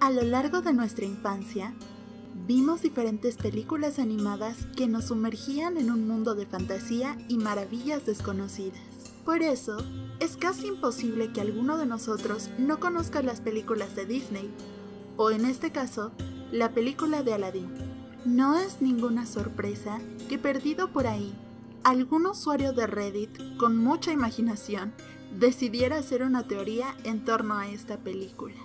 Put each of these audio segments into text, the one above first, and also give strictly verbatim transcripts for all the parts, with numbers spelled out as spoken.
A lo largo de nuestra infancia, vimos diferentes películas animadas que nos sumergían en un mundo de fantasía y maravillas desconocidas. Por eso, es casi imposible que alguno de nosotros no conozca las películas de Disney, o en este caso, la película de Aladdin. No es ninguna sorpresa que perdido por ahí, algún usuario de Reddit con mucha imaginación decidiera hacer una teoría en torno a esta película.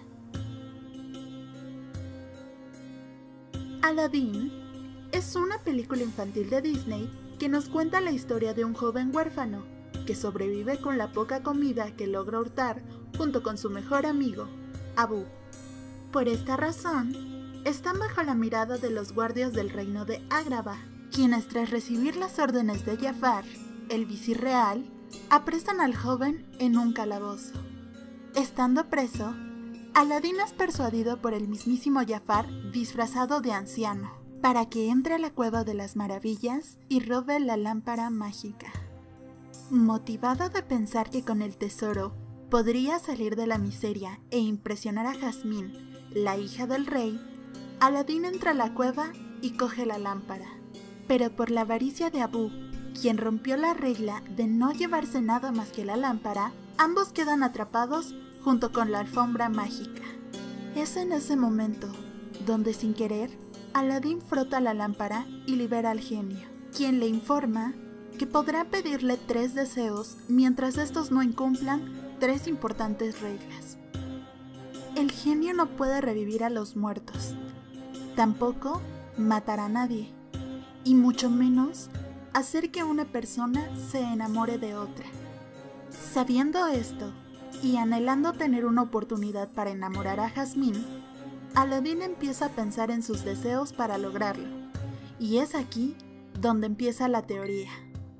Aladdin es una película infantil de Disney que nos cuenta la historia de un joven huérfano que sobrevive con la poca comida que logra hurtar junto con su mejor amigo, Abu. Por esta razón, están bajo la mirada de los guardias del reino de Agrabah, quienes tras recibir las órdenes de Jafar, el visir real, apresan al joven en un calabozo. Estando preso, Aladdin es persuadido por el mismísimo Jafar disfrazado de anciano, para que entre a la cueva de las maravillas y robe la lámpara mágica. Motivado de pensar que con el tesoro podría salir de la miseria e impresionar a Jasmine, la hija del rey, Aladdin entra a la cueva y coge la lámpara. Pero por la avaricia de Abu, quien rompió la regla de no llevarse nada más que la lámpara, ambos quedan atrapados junto con la alfombra mágica. Es en ese momento donde, sin querer, Aladdin frota la lámpara y libera al genio, quien le informa que podrá pedirle tres deseos mientras estos no incumplan tres importantes reglas. El genio no puede revivir a los muertos, tampoco matar a nadie, y mucho menos hacer que una persona se enamore de otra. Sabiendo esto, y anhelando tener una oportunidad para enamorar a Jasmine, Aladdin empieza a pensar en sus deseos para lograrlo, y es aquí donde empieza la teoría.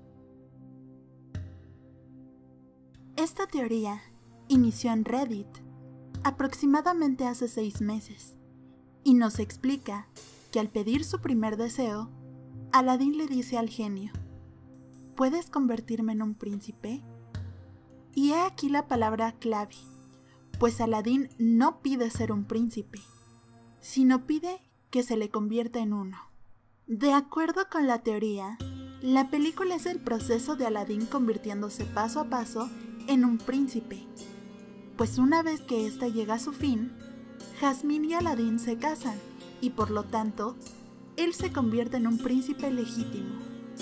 Esta teoría inició en Reddit aproximadamente hace seis meses, y nos explica que al pedir su primer deseo, Aladdin le dice al genio: ¿puedes convertirme en un príncipe? Y he aquí la palabra clave, pues Aladdin no pide ser un príncipe, sino pide que se le convierta en uno. De acuerdo con la teoría, la película es el proceso de Aladdin convirtiéndose paso a paso en un príncipe, pues una vez que ésta llega a su fin, Jasmine y Aladdin se casan y por lo tanto, él se convierte en un príncipe legítimo.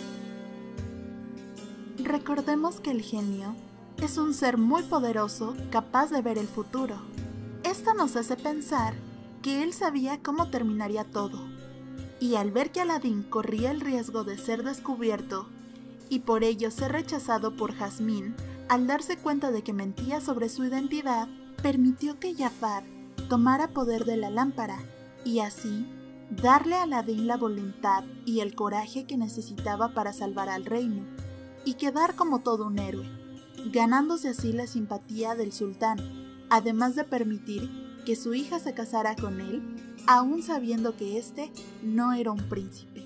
Recordemos que el genio es un ser muy poderoso capaz de ver el futuro. Esto nos hace pensar que él sabía cómo terminaría todo, y al ver que Aladdin corría el riesgo de ser descubierto y por ello ser rechazado por Jasmine, al darse cuenta de que mentía sobre su identidad, permitió que Jafar tomara poder de la lámpara y así darle a Aladdin la voluntad y el coraje que necesitaba para salvar al reino y quedar como todo un héroe, ganándose así la simpatía del sultán, además de permitir que su hija se casara con él, aún sabiendo que éste no era un príncipe.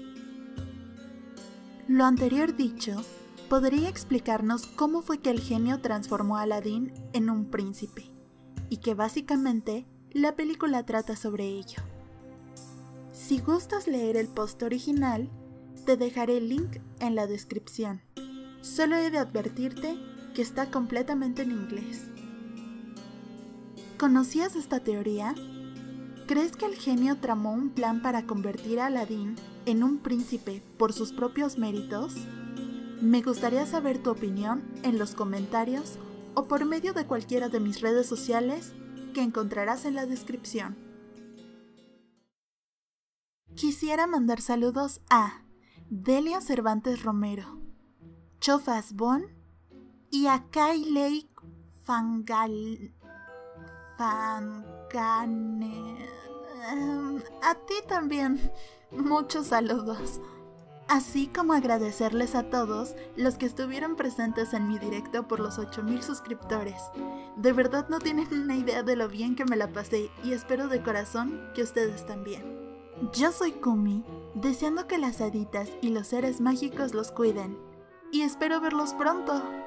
Lo anterior dicho podría explicarnos cómo fue que el genio transformó a Aladdin en un príncipe, y que básicamente la película trata sobre ello. Si gustas leer el post original, te dejaré el link en la descripción. Solo he de advertirte que está completamente en inglés. ¿Conocías esta teoría? ¿Crees que el genio tramó un plan para convertir a Aladdin en un príncipe por sus propios méritos? Me gustaría saber tu opinión en los comentarios o por medio de cualquiera de mis redes sociales que encontrarás en la descripción. Quisiera mandar saludos a Delia Cervantes Romero, Chofas Bon y a Kailey Fangal... Fangane... A ti también, muchos saludos. Así como agradecerles a todos los que estuvieron presentes en mi directo por los ocho mil suscriptores. De verdad no tienen una idea de lo bien que me la pasé y espero de corazón que ustedes también. Yo soy Kumi, deseando que las haditas y los seres mágicos los cuiden. Y espero verlos pronto.